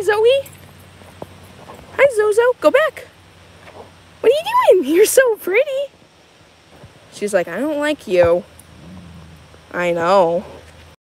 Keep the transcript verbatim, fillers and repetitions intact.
Zoe. Hi, Zozo. Go back. What are you doing? You're so pretty. She's like, I don't like you. I know.